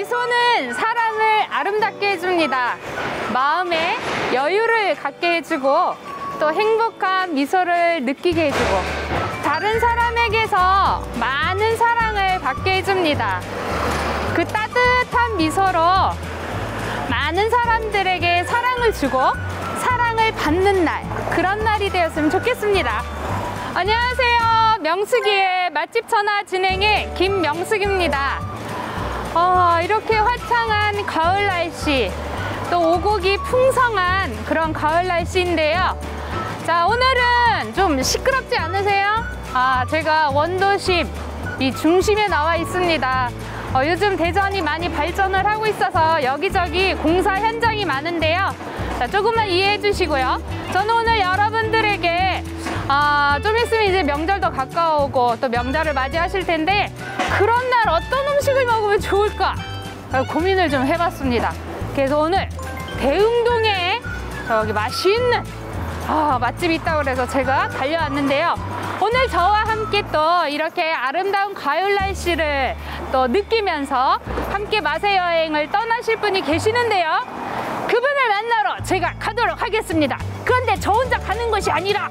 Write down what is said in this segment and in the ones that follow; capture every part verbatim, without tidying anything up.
미소는 사람을 아름답게 해줍니다. 마음에 여유를 갖게 해주고 또 행복한 미소를 느끼게 해주고 다른 사람에게서 많은 사랑을 받게 해줍니다. 그 따뜻한 미소로 많은 사람들에게 사랑을 주고 사랑을 받는 날, 그런 날이 되었으면 좋겠습니다. 안녕하세요. 명숙이의 맛집 전화 진행의 김명숙입니다. 어, 이렇게 화창한 가을 날씨, 또 오곡이 풍성한 그런 가을 날씨인데요. 자, 오늘은 좀 시끄럽지 않으세요? 아, 제가 원도심 이 중심에 나와 있습니다. 어, 요즘 대전이 많이 발전을 하고 있어서 여기저기 공사 현장이 많은데요. 자, 조금만 이해해 주시고요. 저는 오늘 여러분들에게 아, 좀 있으면 이제 명절도 가까우고 또 명절을 맞이하실 텐데 그런 날 어떤 음식을 먹으면 좋을까 고민을 좀 해봤습니다. 그래서 오늘 대흥동에 저기 맛있는 아, 맛집이 있다고 그래서 제가 달려왔는데요. 오늘 저와 함께 또 이렇게 아름다운 가을 날씨를 또 느끼면서 함께 맛의 여행을 떠나실 분이 계시는데요. 그분을 만나러 제가 가도록 하겠습니다. 그런데 저 혼자 가는 것이 아니라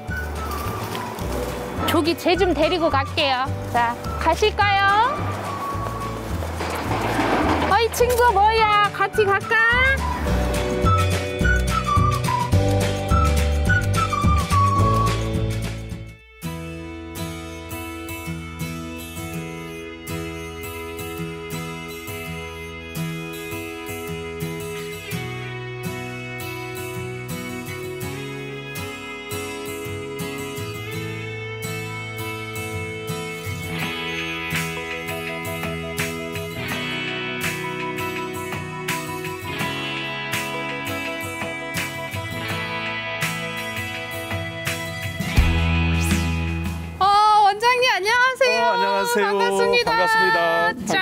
저기 쟤 좀 데리고 갈게요. 자, 가실까요? 어이 친구 뭐야, 같이 갈까? 반갑습니다. 반갑습니다.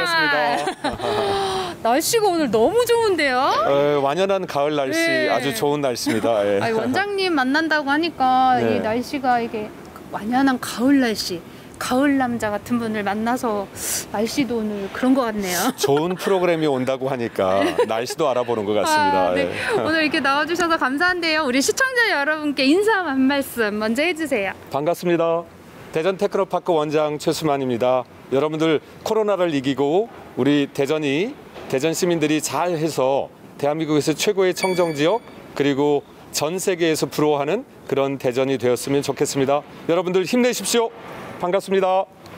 반갑습니다. 날씨가 오늘 너무 좋은데요? 어, 완연한 가을 날씨, 네. 아주 좋은 날씨입니다. 예. 아니, 원장님 만난다고 하니까 네. 이 날씨가 이게 완연한 가을 날씨, 가을 남자 같은 분을 만나서 날씨도 오늘 그런 것 같네요. 좋은 프로그램이 온다고 하니까 날씨도 알아보는 것 같습니다. 아, 네. 예. 오늘 이렇게 나와주셔서 감사한데요. 우리 시청자 여러분께 인사 한 말씀 먼저 해주세요. 반갑습니다. 대전 테크노파크 원장 최수만입니다. 여러분들 코로나를 이기고 우리 대전이 대전 시민들이 잘해서 대한민국에서 최고의 청정지역 그리고 전 세계에서 부러워하는 그런 대전이 되었으면 좋겠습니다. 여러분들 힘내십시오. 반갑습니다.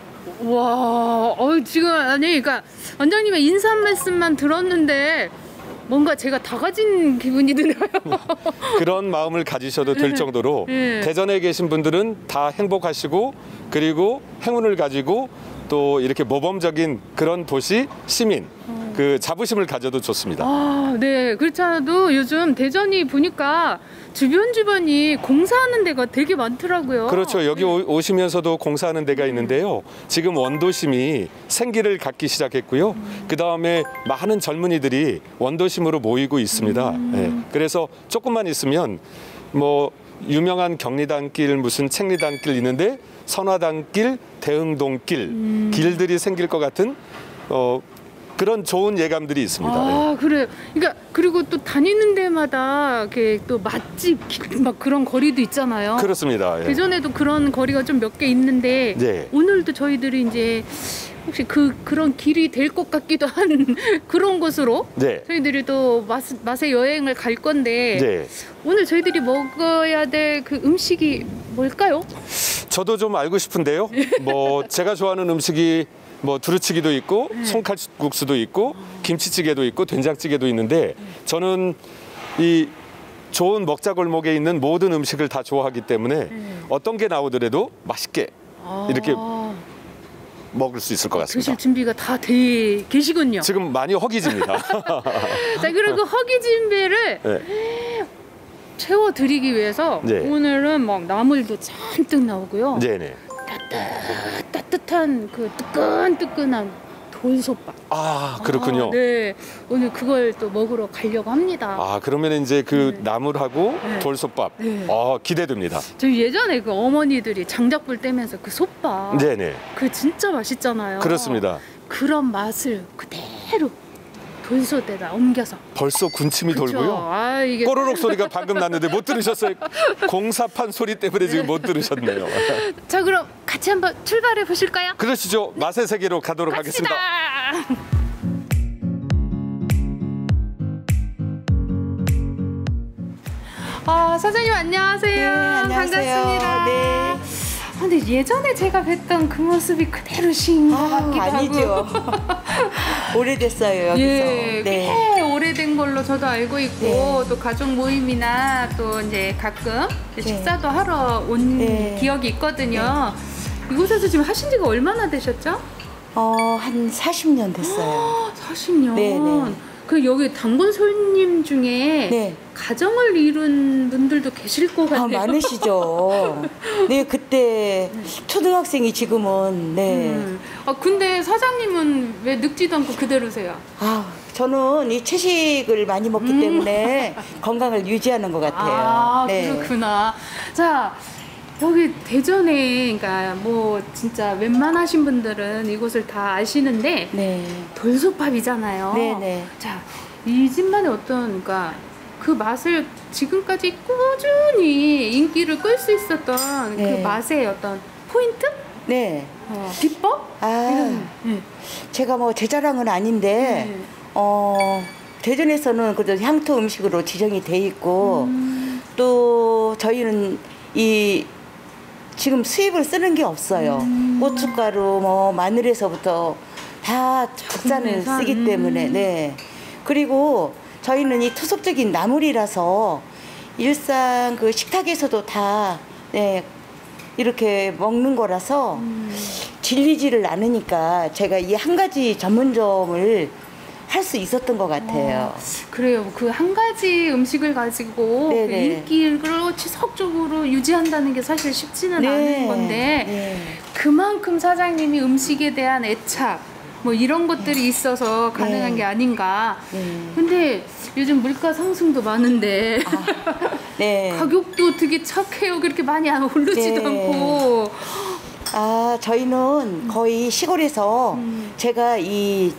와, 어, 지금 아니 그러니까 원장님의 인사 한 말씀만 들었는데 뭔가 제가 다 가진 기분이 드네요. 그런 마음을 가지셔도 될 정도로 네. 대전에 계신 분들은 다 행복하시고 그리고 행운을 가지고 또 이렇게 모범적인 그런 도시 시민 어. 그 자부심을 가져도 좋습니다. 아, 네. 그렇지 않아도 요즘 대전이 보니까 주변 주변이 공사하는 데가 되게 많더라고요. 그렇죠. 여기 네. 오시면서도 공사하는 데가 있는데요. 지금 원도심이 생기를 갖기 시작했고요. 음. 그 다음에 많은 젊은이들이 원도심으로 모이고 있습니다. 음. 네. 그래서 조금만 있으면 뭐 유명한 경리단길 무슨 책리단길 있는데 선화단길, 대흥동길 음. 길들이 생길 것 같은 어, 그런 좋은 예감들이 있습니다. 아, 네. 그래. 그러니까 그리고 또 다니는 데마다 이렇게 또 맛집 막 그런 거리도 있잖아요. 그렇습니다. 예. 대전에도 그런 거리가 좀 몇 개 있는데 네. 오늘도 저희들이 이제 혹시 그 그런 길이 될 것 같기도 한 그런 곳으로 네. 저희들이 또 맛, 맛의 여행을 갈 건데 네. 오늘 저희들이 먹어야 될 그 음식이 뭘까요? 저도 좀 알고 싶은데요. 뭐 제가 좋아하는 음식이 뭐 두루치기도 있고 네. 손칼국수도 있고 김치찌개도 있고 된장찌개도 있는데 저는 이 좋은 먹자골목에 있는 모든 음식을 다 좋아하기 때문에 네. 어떤 게 나오더라도 맛있게 아 이렇게 먹을 수 있을 것 같습니다. 드실 준비가 다 돼 계시군요. 지금 많이 허기집니다. 자, 그리고 그 허기진 배를 네. 채워드리기 위해서 네. 오늘은 막 나물도 잔뜩 나오고요. 네네. 따뜻, 따뜻한 그 뜨끈뜨끈한 돌솥밥. 아, 그렇군요. 아, 네, 오늘 그걸 또 먹으러 가려고 합니다. 아, 그러면 이제 그 네. 나물하고 네. 돌솥밥. 네. 아, 기대됩니다. 저 예전에 그 어머니들이 장작불 떼면서 그 솥밥. 네네. 그 진짜 맛있잖아요. 그렇습니다. 그런 맛을 그대로 돌솥에다 옮겨서. 벌써 군침이 그쵸? 돌고요. 아, 이게 꼬르륵 소리가 방금 났는데 못 들으셨어요? 공사판 소리 때문에 지금 못 들으셨네요. 자, 그럼 같이 한번 출발해 보실까요? 그러시죠. 맛의 세계로 가도록 갑시다. 하겠습니다. 아, 사장님 안녕하세요. 네, 안녕하세요. 반갑습니다. 네. 아, 근데 예전에 제가 뵀던 그 모습이 그대로신 것 아, 같기도 아니죠. 하고. 오래됐어요, 여기서. 예, 네. 꽤 오래된 걸로 저도 알고 있고 네. 또 가족 모임이나 또 이제 가끔 네. 식사도 하러 온 네. 기억이 있거든요. 이곳에서 지금 하신 지가 얼마나 되셨죠? 어, 한 사십 년 됐어요. 사십 년. 네, 네. 그 여기 단골 손님 중에 네. 가정을 이룬 분들도 계실 것 아, 같네요. 많으시죠. 네, 그때 초등학생이 지금은, 네. 음. 아, 근데 사장님은 왜 늙지도 않고 그대로세요? 아, 저는 이 채식을 많이 먹기 음. 때문에 건강을 유지하는 것 같아요. 아, 네. 그렇구나. 자, 여기 대전에, 그러니까 뭐 진짜 웬만하신 분들은 이곳을 다 아시는데 네. 돌솥밥이잖아요. 네네. 자, 이 집만의 어떤, 그러니까 그 맛을 지금까지 꾸준히 인기를 끌 수 있었던 네. 그 맛의 어떤 포인트? 네. 어, 비법? 아, 이런, 네. 제가 뭐 제 자랑은 아닌데, 네. 어, 대전에서는 그래도 향토 음식으로 지정이 돼 있고, 음. 또 저희는 이 지금 수입을 쓰는 게 없어요. 음. 고춧가루, 뭐 마늘에서부터 다 국산을 국내산? 쓰기 때문에, 음. 네. 그리고 저희는 이 토속적인 나물이라서 일상 그 식탁에서도 다, 네, 이렇게 먹는 거라서 음. 질리지를 않으니까 제가 이 한 가지 전문점을 할 수 있었던 것 같아요. 어, 그래요. 그 한 가지 음식을 가지고 그 네네. 인기를 지속적으로 유지한다는 게 사실 쉽지는 네. 않은 건데 네. 그만큼 사장님이 음식에 대한 애착 뭐 이런 것들이 있어서 가능한 네. 게 아닌가. 네. 근데 요즘 물가 상승도 많은데 아, 네. 가격도 되게 착해요. 그렇게 많이 안 오르지도 네. 않고. 아, 저희는 거의 시골에서 음. 제가 이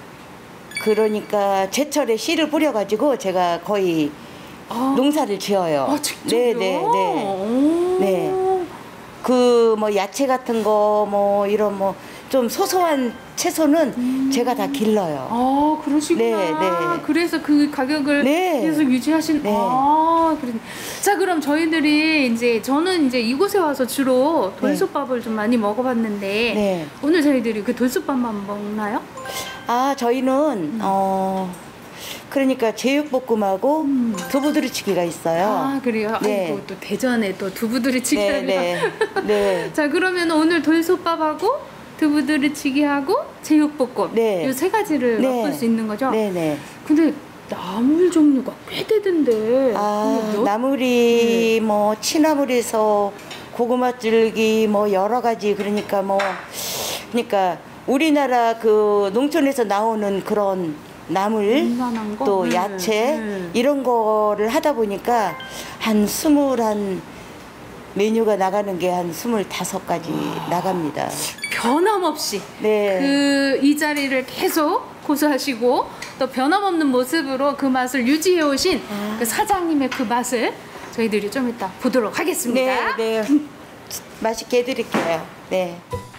그러니까 제철에 씨를 뿌려가지고 제가 거의 아, 농사를 지어요. 아, 직접요? 네, 네, 네. 오. 네. 그 뭐 야채 같은 거 뭐 이런 뭐 좀 소소한 채소는 음. 제가 다 길러요. 아, 그러시구나. 네, 네. 그래서 그 가격을 네. 계속 유지하신. 네. 아, 그래. 자, 그럼 저희들이 이제 저는 이제 이곳에 와서 주로 돌솥밥을 좀 많이 먹어봤는데 네. 오늘 저희들이 그 돌솥밥만 먹나요? 아, 저희는 어 그러니까 제육볶음하고 음. 두부두루치기가 있어요. 아, 그래요? 네. 아이고, 또 대전에 또 두부두루치기 네, 하면. 네, 네. 자, 그러면 오늘 돌솥밥하고 두부두루치기하고 제육볶음 네. 이 세 가지를 네. 맛볼 수 있는 거죠? 네, 네. 근데 나물 종류가 꽤 되던데. 아, 근데 몇- 나물이 뭐 취나물에서 고구마 줄기 뭐 여러 가지 그러니까 뭐 그러니까 우리나라 그 농촌에서 나오는 그런 나물 인간한 거? 또 네, 야채 네. 이런 거를 하다 보니까 한 스물한 메뉴가 나가는 게 한 스물다섯 가지 나갑니다. 변함없이 네. 그 이 자리를 계속 고수하시고 또 변함없는 모습으로 그 맛을 유지해 오신 아. 그 사장님의 그 맛을 저희들이 좀 이따 보도록 하겠습니다. 네, 네. 맛있게 해드릴게요. 네.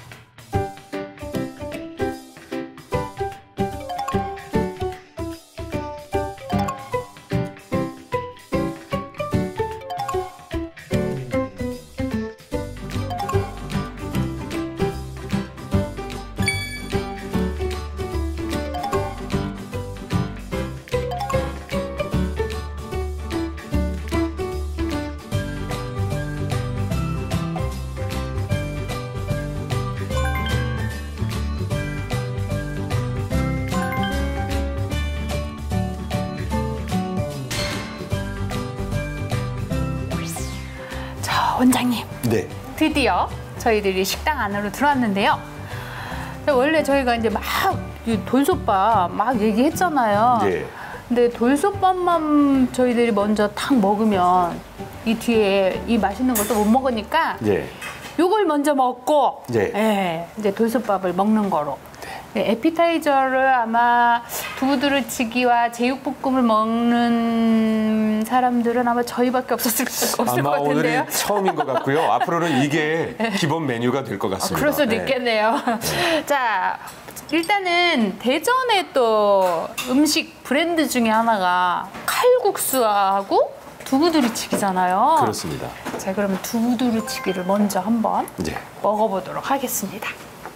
자, 원장님. 네. 드디어 저희들이 식당 안으로 들어왔는데요. 원래 저희가 이제 막이 돌솥밥 막 얘기했잖아요. 예. 근데 돌솥밥만 저희들이 먼저 탁 먹으면 이 뒤에 이 맛있는 걸 또 못 먹으니까 예. 요걸 먼저 먹고 네. 예, 이제 돌솥밥을 먹는 거로. 네, 에피타이저를 아마 두부두루치기와 제육볶음을 먹는 사람들은 아마 저희밖에 없었을 것 없을 것 아마 같은데요. 오늘이 처음인 것 같고요. 앞으로는 이게 기본 메뉴가 될 것 같습니다. 아, 그럴 수도 네. 있겠네요. 자, 일단은 대전의 또 음식 브랜드 중에 하나가 칼국수하고 두부두루치기잖아요. 그렇습니다. 자, 그러면 두부두루치기를 먼저 한번 네. 먹어보도록 하겠습니다.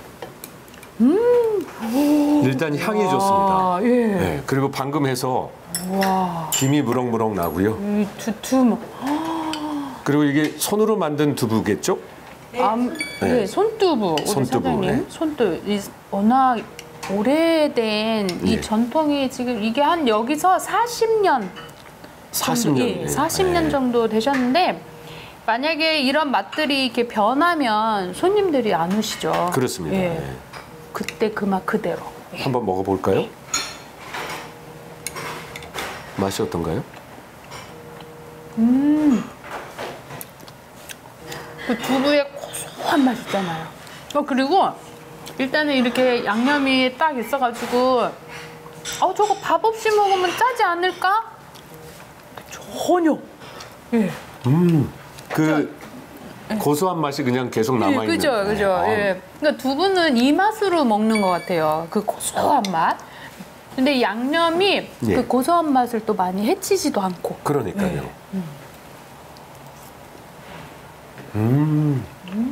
일단 향이 좋습니다. 아, 예. 네, 그리고 방금 해서 와, 김이 무럭무럭 나고요. 이 두툼. 그리고 이게 손으로 만든 두부겠죠? 암, 네. 네, 손두부. 우리 손두부, 사장님. 네. 손두부. 이 워낙 오래된 이 네. 전통이 지금 이게 한 여기서 사십 년. 사십 년. 예, 사십 년 네. 정도 되셨는데 만약에 이런 맛들이 이렇게 변하면 손님들이 안 오시죠. 그렇습니다. 예. 네. 그때 그 맛 그대로. 예. 한번 먹어볼까요? 맛이 어떤가요? 그 두부의 고소한 맛 있잖아요. 어, 그리고 일단은 이렇게 양념이 딱 있어가지고 어 저거 밥 없이 먹으면 짜지 않을까? 전혀. 예. 음, 그 고소한 맛이 그냥 계속 남아 있는. 예, 그죠, 그죠. 아, 예. 그러니까 두부는 이 맛으로 먹는 것 같아요. 그 고소한 맛. 근데 양념이 예. 그 고소한 맛을 또 많이 해치지도 않고. 그러니까요. 예. 음,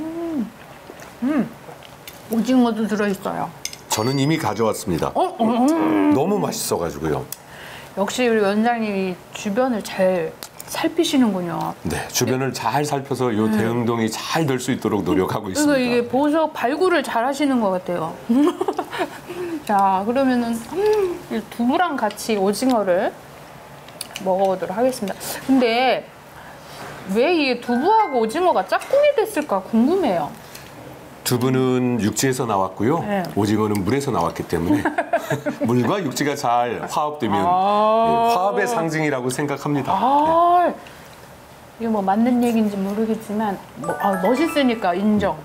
오징어도 들어있어요. 저는 이미 가져왔습니다. 어, 어, 음. 너무 맛있어가지고요. 역시 우리 원장님이 주변을 잘 살피시는군요. 네, 주변을 잘 살펴서 이 대응동이 잘 될 수 있도록 노력하고 있습니다. 그래서 이게 보석 발굴을 잘 하시는 것 같아요. 자, 그러면은 음, 이 두부랑 같이 오징어를 먹어보도록 하겠습니다. 근데 왜 이 두부하고 오징어가 짝꿍이 됐을까 궁금해요. 두부는 육지에서 나왔고요. 네. 오징어는 물에서 나왔기 때문에 물과 육지가 잘 화합되면 아. 예, 화합의 상징이라고 생각합니다. 아, 이게 뭐 맞는 얘기인지 모르겠지만 뭐, 아, 멋있으니까 인정.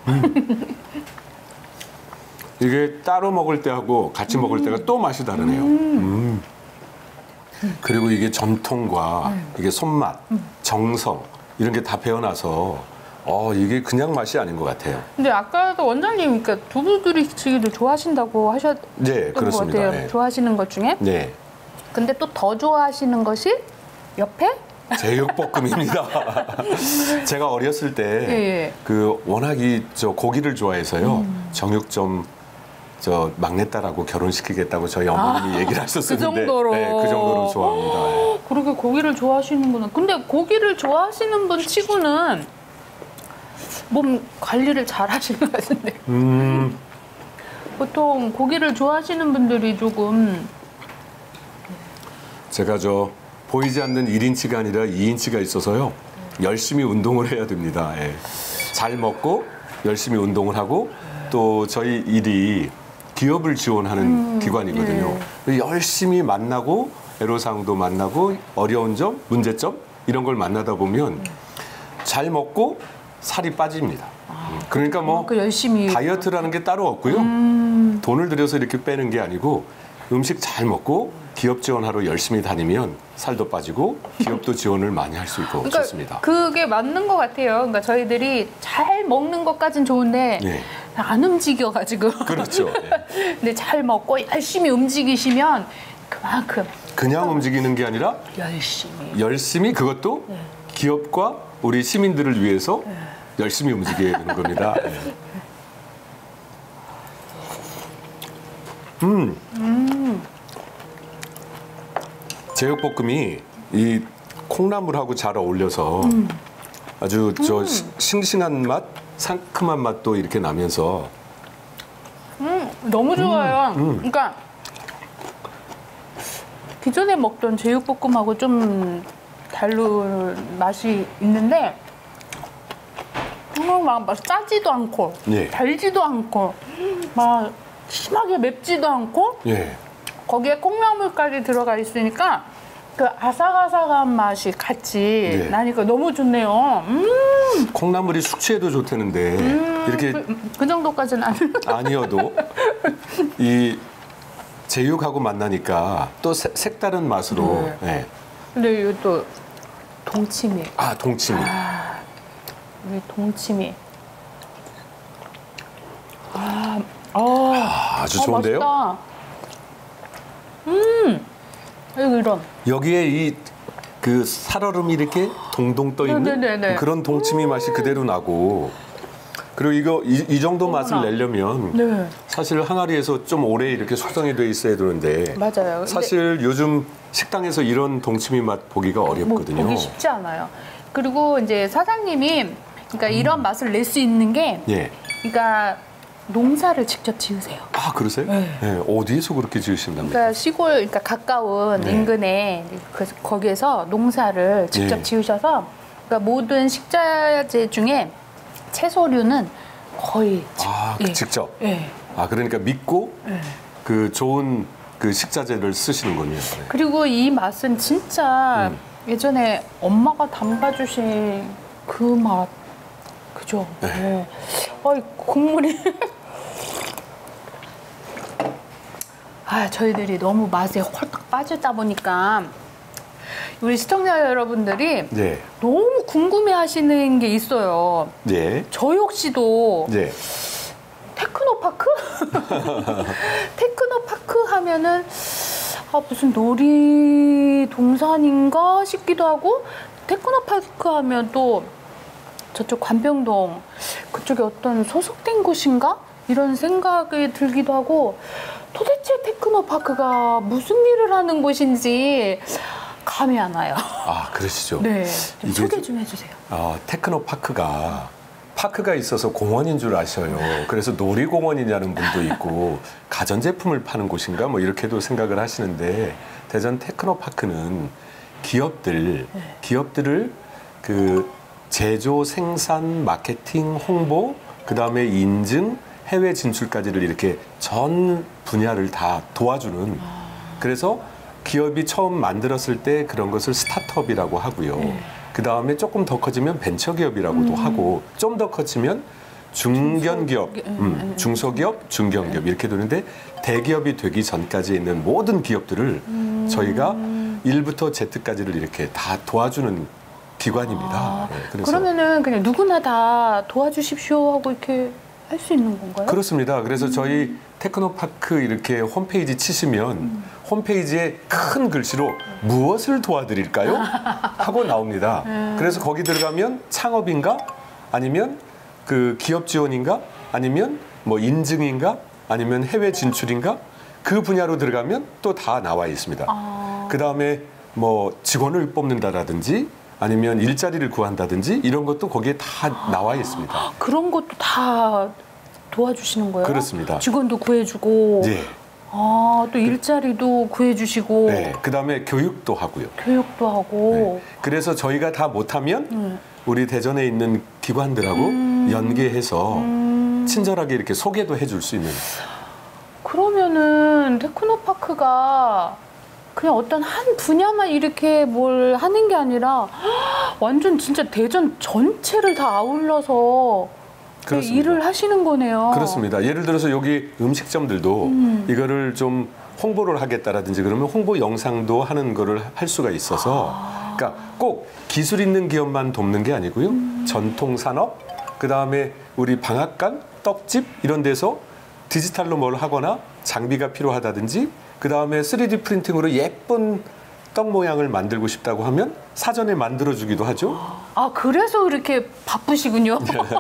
이게 따로 먹을 때하고 같이 먹을 때가 또 맛이 다르네요. 음. 그리고 이게 전통과 이게 손맛, 정성 이런 게 다 배어나서 어, 이게 그냥 맛이 아닌 것 같아요. 근데 아까도 원장님 그러니까 두부두루치기도 좋아하신다고 하셨던 네, 것 그렇습니다. 같아요. 네. 좋아하시는 것 중에. 네, 근데 또 더 좋아하시는 것이 옆에? 제육볶음입니다. 제가 어렸을 때 예, 그 워낙 이 저 고기를 좋아해서요. 정육점 저 막내딸하고 결혼시키겠다고 저희 어머님이 아, 얘기를 하셨었는데 그 정도로. 네, 그 정도로 좋아합니다. 네. 그렇게 고기를 좋아하시는구나. 근데 고기를 좋아하시는 분 치고는 몸 관리를 잘 하시는 것 같은데. 음, 보통 고기를 좋아하시는 분들이 조금 제가 저 보이지 않는 일 인치가 아니라 이 인치가 있어서요. 열심히 운동을 해야 됩니다. 예. 잘 먹고 열심히 운동을 하고 또 저희 일이 기업을 지원하는 음, 기관이거든요. 열심히 만나고 애로사항도 만나고 어려운 점, 문제점 이런 걸 만나다 보면 잘 먹고 살이 빠집니다. 그러니까 뭐 그 열심히 다이어트라는 게 따로 없고요. 돈을 들여서 이렇게 빼는 게 아니고 음식 잘 먹고 기업 지원하러 열심히 다니면 살도 빠지고 기업도 지원을 많이 할 수 있고 그러니까 좋습니다. 그게 맞는 것 같아요. 그러니까 저희들이 잘 먹는 것까진 좋은데 예. 안 움직여가지고. 그렇죠. 예. 근데 잘 먹고 열심히 움직이시면 그만큼 그냥 움직이는 게 아니라 열심히. 열심히 그것도 기업과 우리 시민들을 위해서 열심히 움직여야 되는 겁니다. 예. 음. 음. 제육볶음이 이 콩나물하고 잘 어울려서 음. 아주 저 시- 싱싱한 맛, 상큼한 맛도 이렇게 나면서 음, 너무 좋아요. 음. 그러니까 기존에 먹던 제육볶음하고 좀 다른 맛이 있는데 음, 막, 막 짜지도 않고 예. 달지도 않고 막 심하게 맵지도 않고 예. 거기에 콩나물까지 들어가 있으니까 그 아삭아삭한 맛이 같이 네. 나니까 너무 좋네요. 음, 콩나물이 숙취에도 좋다는데 음, 이렇게 그, 그 정도까지는 아니. 아니어도 이 제육하고 만나니까 또 세- 색다른 맛으로. 네. 네. 근데 이것도 동치미. 아, 동치미. 아, 우리 동치미. 아, 아, 아, 아주 아, 좋은데요? 맛있다. 음, 이거 이런. 여기에 이 그 살얼음이 이렇게 동동 떠 있는 네네네네. 그런 동치미 맛이 그대로 나고, 그리고 이거 이, 이 정도 맛을 어머나. 내려면 네. 사실 항아리에서 좀 오래 이렇게 숙성이 돼 있어야 되는데 맞아요. 근데 사실 요즘 식당에서 이런 동치미 맛 보기가 뭐 어렵거든요. 보기 쉽지 않아요. 그리고 이제 사장님이 그러니까 이런 맛을 낼 수 있는 게, 예. 그러니까 농사를 직접 지으세요. 아, 그러세요? 네. 네, 어디에서 그렇게 지으신답니까? 그러니까 시골, 그러니까 가까운 네. 인근에 그, 거기에서 농사를 직접 네. 지으셔서, 그러니까 모든 식자재 중에 채소류는 거의 직- 아, 예. 직접. 예. 아, 그러니까 믿고 예. 그 좋은 그 식자재를 쓰시는군요. 네. 그리고 이 맛은 진짜 음. 예전에 엄마가 담가주신 그 맛, 그죠? 네. 네. 아, 이 국물이. 아, 저희들이 너무 맛에 홀딱 빠지다 보니까 우리 시청자 여러분들이 네. 너무 궁금해 하시는 게 있어요. 네. 저 역시도 네. 테크노파크? 테크노파크 하면은 아, 무슨 놀이동산인가 싶기도 하고, 테크노파크 하면 또 저쪽 관병동 그쪽에 어떤 소속된 곳인가? 이런 생각이 들기도 하고, 도대체 테크노파크가 무슨 일을 하는 곳인지 감이 안 와요. 아, 그러시죠. 네, 좀 이게 소개 좀 해주세요. 아, 테크노파크가 파크가 있어서 공원인 줄 아셔요. 그래서 놀이공원이냐는 분도 있고 가전제품을 파는 곳인가 뭐 이렇게도 생각을 하시는데, 대전 테크노파크는 기업들, 기업들을 그 제조, 생산, 마케팅, 홍보, 그 다음에 인증, 해외 진출까지를 이렇게 전 분야를 다 도와주는, 그래서 기업이 처음 만들었을 때 그런 것을 스타트업이라고 하고요. 그 다음에 조금 더 커지면 벤처기업이라고도 하고, 좀 더 커지면 중견기업, 음, 중소기업, 중견기업 이렇게 되는데, 대기업이 되기 전까지 있는 모든 기업들을 저희가 일부터 제트까지를 이렇게 다 도와주는 기관입니다. 아, 네, 그래서 그러면은 그냥 누구나 다 도와주십시오 하고 이렇게 할 수 있는 건가요? 그렇습니다. 그래서 저희 테크노파크 이렇게 홈페이지 치시면 홈페이지에 큰 글씨로 무엇을 도와드릴까요? 하고 나옵니다. 그래서 거기 들어가면 창업인가? 아니면 그 기업 지원인가? 아니면 뭐 인증인가? 아니면 해외 진출인가? 그 분야로 들어가면 또 다 나와 있습니다. 아. 그 다음에 뭐 직원을 뽑는다라든지 아니면 일자리를 구한다든지 이런 것도 거기에 다 나와 있습니다. 그런 것도 다 도와주시는 거예요? 그렇습니다. 직원도 구해주고, 네. 아, 또 일자리도 구해주시고, 네. 그 다음에 교육도 하고요. 교육도 하고. 네. 그래서 저희가 다 못하면 음. 우리 대전에 있는 기관들하고 연계해서 친절하게 이렇게 소개도 해줄 수 있는. 그러면은 테크노파크가 그냥 어떤 한 분야만 이렇게 뭘 하는 게 아니라 완전 진짜 대전 전체를 다 아울러서 그렇습니다. 일을 하시는 거네요. 그렇습니다. 예를 들어서 여기 음식점들도 음. 이거를 좀 홍보를 하겠다라든지 그러면 홍보 영상도 하는 거를 할 수가 있어서, 아. 그러니까 꼭 기술 있는 기업만 돕는 게 아니고요. 음. 전통 산업, 그 다음에 우리 방앗간, 떡집 이런 데서 디지털로 뭘 하거나 장비가 필요하다든지, 그 다음에 쓰리디 프린팅으로 예쁜 떡 모양을 만들고 싶다고 하면 사전에 만들어주기도 하죠. 아, 그래서 이렇게 바쁘시군요.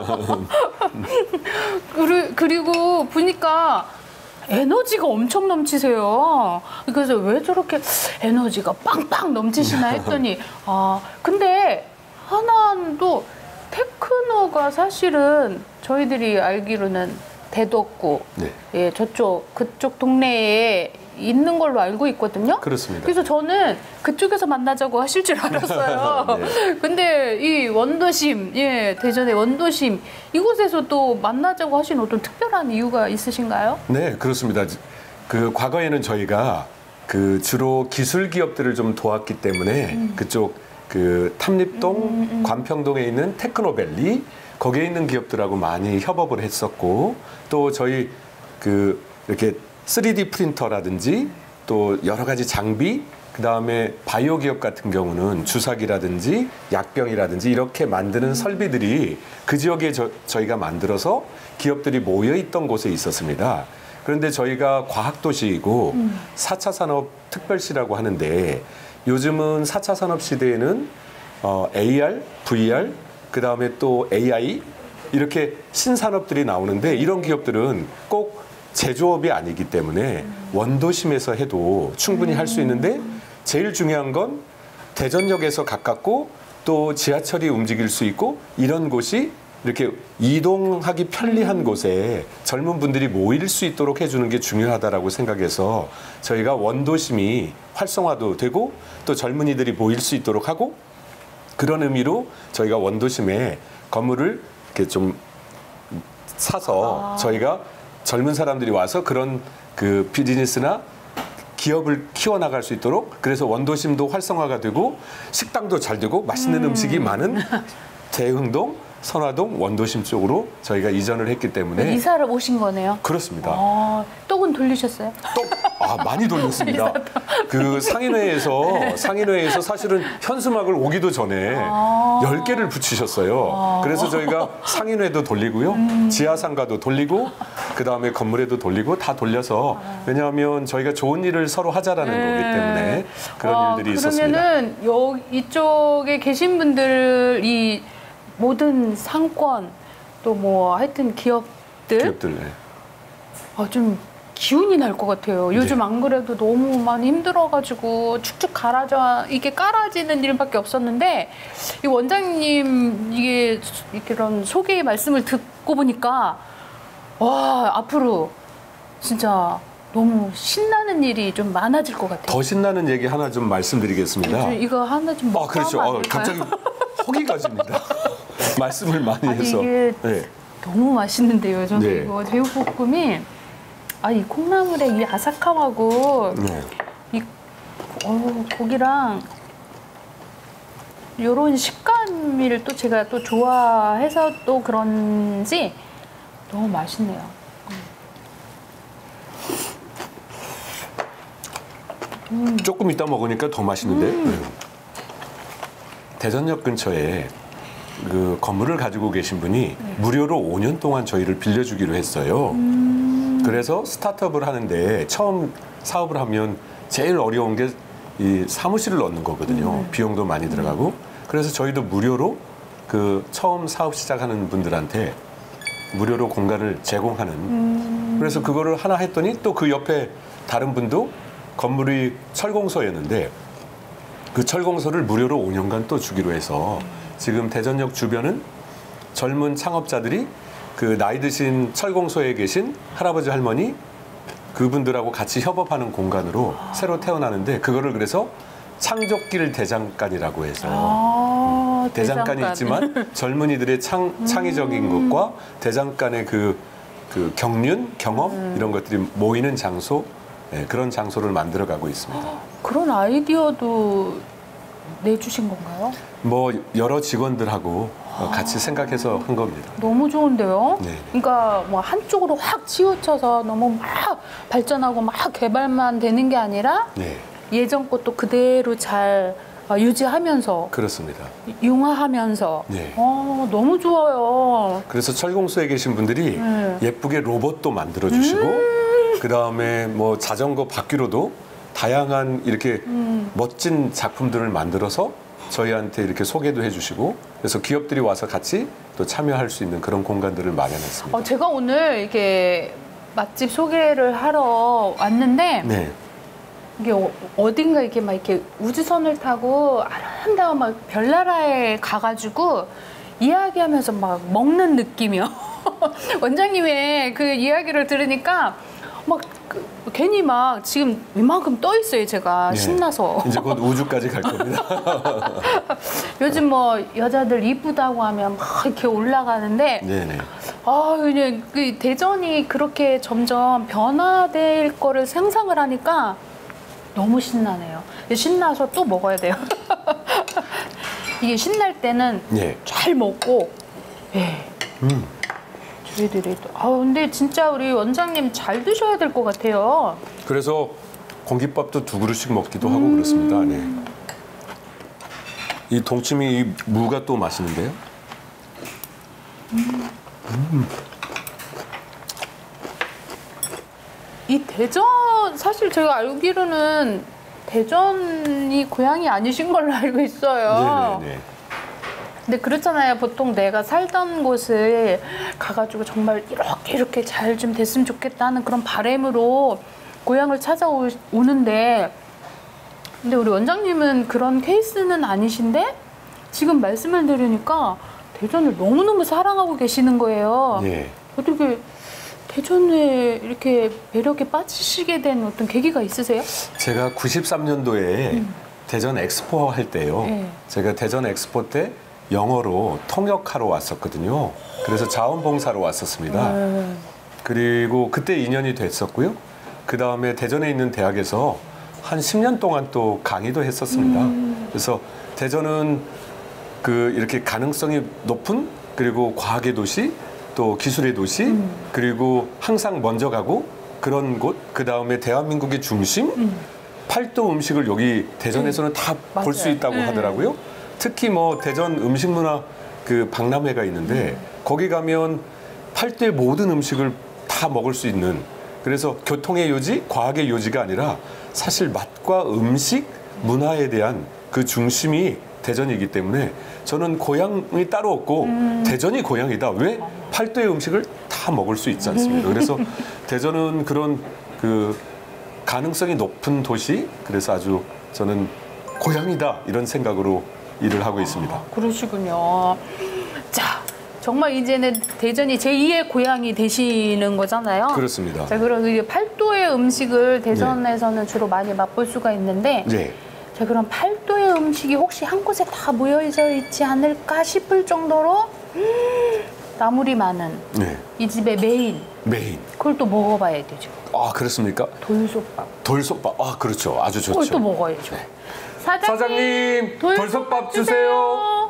그리- 그리고 보니까 에너지가 엄청 넘치세요. 그래서 왜 저렇게 에너지가 빵빵 넘치시나 했더니, 아, 근데 하나도 테크노가 사실은 저희들이 알기로는 대덕구, 네. 예, 저쪽, 그쪽 동네에 있는 걸로 알고 있거든요. 그렇습니다. 그래서 저는 그쪽에서 만나자고 하실 줄 알았어요. 네. 근데 이 원도심, 예, 대전의 원도심, 이곳에서 또 만나자고 하신 어떤 특별한 이유가 있으신가요? 네, 그렇습니다. 그 과거에는 저희가 그 주로 기술 기업들을 좀 도왔기 때문에 음. 그쪽 그 탐립동, 음, 음. 관평동에 있는 테크노밸리 거기에 있는 기업들하고 많이 협업을 했었고 또 저희 그 이렇게 쓰리디 프린터라든지 또 여러 가지 장비 그다음에 바이오 기업 같은 경우는 주사기라든지 약병이라든지 이렇게 만드는 음. 설비들이 그 지역에 저, 저희가 만들어서 기업들이 모여 있던 곳에 있었습니다. 그런데 저희가 과학도시이고 음. 사 차 산업 특별시라고 하는데 요즘은 사 차 산업 시대에는 어, 에이알, 브이알, 그 다음에 또 에이아이 이렇게 신산업들이 나오는데 이런 기업들은 꼭 제조업이 아니기 때문에 원도심에서 해도 충분히 할 수 있는데 제일 중요한 건 대전역에서 가깝고 또 지하철이 움직일 수 있고 이런 곳이 이렇게 이동하기 편리한 곳에 젊은 분들이 모일 수 있도록 해주는 게 중요하다라고 생각해서 저희가 원도심이 활성화도 되고 또 젊은이들이 모일 수 있도록 하고 그런 의미로 저희가 원도심에 건물을 이렇게 좀 사서 아. 저희가 젊은 사람들이 와서 그런 그 비즈니스나 기업을 키워나갈 수 있도록 그래서 원도심도 활성화가 되고 식당도 잘 되고 맛있는 음. 음식이 많은 대흥동, 선화동, 원도심 쪽으로 저희가 이전을 했기 때문에 이사를 오신 거네요? 그렇습니다. 아, 떡은 돌리셨어요? 떡? 아, 많이 돌렸습니다. 그 상인회에서 네. 상인회에서 사실은 현수막을 오기도 전에 아 열 개를 붙이셨어요. 아 그래서 저희가 상인회도 돌리고요. 음 지하상가도 돌리고 그다음에 건물에도 돌리고 다 돌려서 아 왜냐하면 저희가 좋은 일을 서로 하자라는 네. 거기 때문에 그런 아, 일들이 있었습니다. 그러면은 여, 이쪽에 계신 분들이 모든 상권 또 뭐 하여튼 기업들, 기업들 네. 아, 좀 기운이 날 것 같아요. 요즘 네. 안 그래도 너무 많이 힘들어가지고 축축 갈아져 이게 깔아지는 일밖에 없었는데 이 원장님 이게 이런 소개의 말씀을 듣고 보니까 와 앞으로 진짜 너무 신나는 일이 좀 많아질 것 같아요. 더 신나는 얘기 하나 좀 말씀드리겠습니다. 이거 하나 좀 아 그렇죠. 아, 갑자기 허기가 집니다. 말씀을 많이 아니, 해서. 이게 네. 너무 맛있는데요. 저는 네. 이거 제육볶음이 아, 이 콩나물의 이 아삭함하고 네. 이 어, 고기랑 요런 식감을 또 제가 또 좋아해서 또 그런지 너무 맛있네요. 음. 조금 이따 먹으니까 더 맛있는데 음. 네. 대전역 근처에 그 건물을 가지고 계신 분이 네. 무료로 오 년 동안 저희를 빌려주기로 했어요. 음. 그래서 스타트업을 하는데 처음 사업을 하면 제일 어려운 게 이 사무실을 얻는 거거든요. 음. 비용도 많이 들어가고. 음. 그래서 저희도 무료로 그 처음 사업 시작하는 분들한테 무료로 공간을 제공하는. 음. 그래서 그거를 하나 했더니 또 그 옆에 다른 분도 건물이 철공소였는데 그 철공소를 무료로 오 년간 또 주기로 해서 지금 대전역 주변은 젊은 창업자들이 그 나이 드신 철공소에 계신 할아버지 할머니 그분들하고 같이 협업하는 공간으로 아. 새로 태어나는데 그거를 그래서 창조길 대장간이라고 해서 아, 대장간이 대장간. 있지만 젊은이들의 창, 창의적인 음. 것과 대장간의 그, 그 경륜, 경험 음. 이런 것들이 모이는 장소 네, 그런 장소를 만들어가고 있습니다. 그런 아이디어도 내주신 건가요? 뭐 여러 직원들하고 아 같이 생각해서 한 겁니다. 너무 좋은데요? 네. 그러니까 뭐 한쪽으로 확 치우쳐서 너무 막 발전하고 막 개발만 되는 게 아니라 네. 예전 것도 그대로 잘 유지하면서 그렇습니다. 융화하면서 네. 어, 너무 좋아요. 그래서 철공소에 계신 분들이 네. 예쁘게 로봇도 만들어주시고 음 그 다음에 뭐 자전거 바퀴로도 다양한 이렇게 음. 멋진 작품들을 만들어서 저희한테 이렇게 소개도 해주시고 그래서 기업들이 와서 같이 또 참여할 수 있는 그런 공간들을 마련했습니다. 어, 제가 오늘 이렇게 맛집 소개를 하러 왔는데 네. 이게 어딘가 이렇게 막 이렇게 우주선을 타고 아름다운 막 별나라에 가가지고 이야기하면서 막 먹는 느낌이요. 원장님의 그 이야기를 들으니까 막 그, 괜히 막 지금 이만큼 떠 있어요 제가 네. 신나서. 이제 곧 우주까지 갈 겁니다. 요즘 뭐 여자들 이쁘다고 하면 막 이렇게 올라가는데 네네. 아 그냥 그 대전이 그렇게 점점 변화될 거를 상상을 하니까 너무 신나네요. 신나서 또 먹어야 돼요. 이게 신날 때는 예. 잘 먹고, 예. 음. 저희들이 또, 아 근데 진짜 우리 원장님 잘 드셔야 될 것 같아요. 그래서 공깃밥도 두 그릇씩 먹기도 하고 그렇습니다. 네. 이 동치미 이 무가 또 맛있는데요. 음. 음. 이 대전 사실 제가 알기로는 대전이 고향이 아니신 걸로 알고 있어요. 네네네. 근데 그렇잖아요. 보통 내가 살던 곳을 가가지고 정말 이렇게 이렇게 잘 좀 됐으면 좋겠다 하는 그런 바람으로 고향을 찾아오는데, 근데 우리 원장님은 그런 케이스는 아니신데 지금 말씀을 들으니까 대전을 너무너무 사랑하고 계시는 거예요. 예. 어떻게 대전에 이렇게 매력에 빠지시게 된 어떤 계기가 있으세요? 제가 구십삼 년도에 음. 대전 엑스포 할 때요. 네. 제가 대전 엑스포 때 영어로 통역하러 왔었거든요. 그래서 자원봉사로 왔었습니다. 네. 그리고 그때 인연이 됐었고요. 그 다음에 대전에 있는 대학에서 한 십 년 동안 또 강의도 했었습니다. 음. 그래서 대전은 그 이렇게 가능성이 높은, 그리고 과학의 도시, 또 기술의 도시, 음. 그리고 항상 먼저 가고 그런 곳, 그 다음에 대한민국의 중심, 음. 팔도 음식을 여기 대전에서는 음. 다 볼 수 있다고 음. 하더라고요. 특히 뭐 대전 음식문화 그 박람회가 있는데 음. 거기 가면 팔도의 모든 음식을 다 먹을 수 있는, 그래서 교통의 요지, 과학의 요지가 아니라 사실 맛과 음식, 문화에 대한 그 중심이 대전이기 때문에 저는 고향이 따로 없고 음. 대전이 고향이다. 왜? 팔도의 음식을 다 먹을 수 있지 않습니까? 그래서 대전은 그런 그 가능성이 높은 도시, 그래서 아주 저는 고향이다 이런 생각으로 일을 하고 있습니다. 아, 그러시군요. 자, 정말 이제는 대전이 제이의 고향이 되시는 거잖아요. 그렇습니다. 자, 그럼 이 팔도의 음식을 대전에서는 네. 주로 많이 맛볼 수가 있는데 네. 자, 그럼 팔도의 음식이 혹시 한 곳에 다 모여져 있지 않을까 싶을 정도로 음, 나물이 많은 네. 이 집의 메인. 메인. 그걸 또 먹어봐야 되죠. 아, 그렇습니까? 돌솥밥. 돌솥밥. 아, 그렇죠. 아주 좋죠. 그걸 또 먹어야죠. 네. 사장님, 사장님 돌솥밥, 돌솥밥 주세요. 주세요.